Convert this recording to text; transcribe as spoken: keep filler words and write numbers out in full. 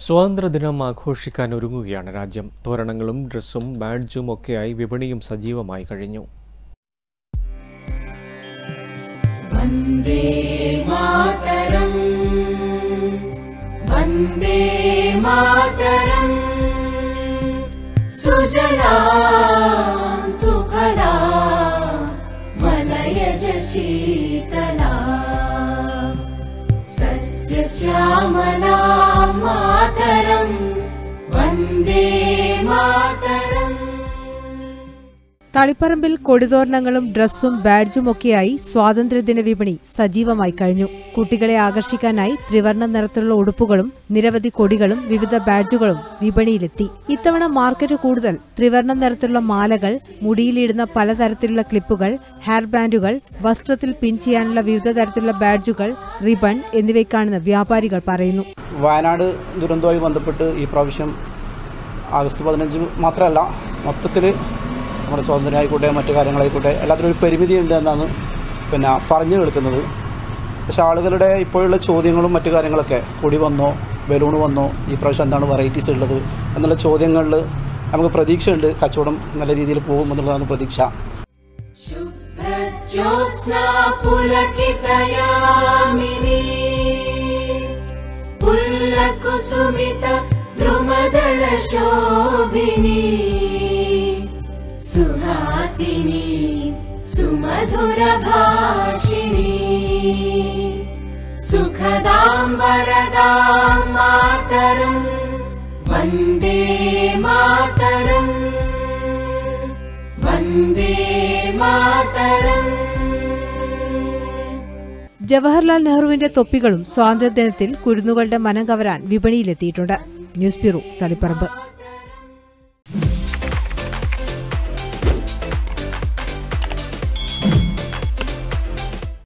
സ്വാതന്ത്ര്യദിനം ആഘോഷിക്കാൻ ഒരുങ്ങുകയാണ് രാജ്യം. തോരണങ്ങളും ഡ്രസ്സും ബാഡ്ജും ഒക്കെയായി വിപണിയും സജീവമായി കഴിഞ്ഞു. വന്ദേ മാതരം വന്ദേ മാതരം സുജലാം സുഫലാം മലയജ ശീതലാം സസ്യശ്യാമലാം മാതരം വന്ദേ മാതരം. തളിപ്പറമ്പിൽ കൊടിതോരണങ്ങളും ഡ്രസ്സും ബാഡ്ജുമൊക്കെയായി സ്വാതന്ത്ര്യദിന വിപണി സജീവമായി കഴിഞ്ഞു. കുട്ടികളെ ആകർഷിക്കാനായി ത്രിവർണ്ണ നിറത്തിലുള്ള ഉടുപ്പുകളും നിരവധി കൊടികളും വിവിധ ബാഡ്ജുകളും വിപണിയിലെത്തി. ഇത്തവണ മാർക്കറ്റ് കൂടുതൽ ത്രിവർണ്ണ നിറത്തിലുള്ള മാലകൾ, മുടിയിലിടുന്ന പലതരത്തിലുള്ള ക്ലിപ്പുകൾ, ഹെയർ ബാൻഡുകൾ, വസ്ത്രത്തിൽ പിൻ ചെയ്യാനുള്ള വിവിധ തരത്തിലുള്ള ബാഡ്ജുകൾ, റിബൺ എന്നിവയ്ക്കാണെന്ന് വ്യാപാരികൾ പറയുന്നു. വയനാട് ദുരന്തവുമായി ബന്ധപ്പെട്ട് ഈ പ്രാവശ്യം ആഗസ്റ്റ് പതിനഞ്ച് മാത്രമല്ല, മൊത്തത്തിൽ നമ്മുടെ സ്വാതന്ത്ര്യമായിക്കോട്ടെ മറ്റു കാര്യങ്ങളായിക്കോട്ടെ എല്ലാത്തിനും ഒരു പരിമിതി ഉണ്ട് എന്നാണ് പിന്നെ പറഞ്ഞു കേൾക്കുന്നത്. പക്ഷെ ആളുകളുടെ ഇപ്പോഴുള്ള ചോദ്യങ്ങളും മറ്റു കാര്യങ്ങളൊക്കെ, കൊടി വന്നോ, ബലൂൺ വന്നോ, ഈ പ്രാവശ്യം എന്താണ് വെറൈറ്റീസ് ഉള്ളത് എന്നുള്ള ചോദ്യങ്ങളിൽ നമുക്ക് പ്രതീക്ഷയുണ്ട്. കച്ചവടം നല്ല രീതിയിൽ പോകും എന്നുള്ളതാണ് പ്രതീക്ഷ. സുഹാസിനി സുമധുര ഭാഷിണി സുഖദാം വരദാം മാതരം വന്ദേ മാതരം വന്ദേ മാതരം. ജവഹർലാൽ നെഹ്റുവിന്റെ തൊപ്പികളും സ്വാതന്ത്ര്യദിനത്തിൽ കുരുന്നുകളുടെ മനം കവരാൻ വിപണിയിലെത്തിയിട്ടുണ്ട്. News bureau, Taliparamba.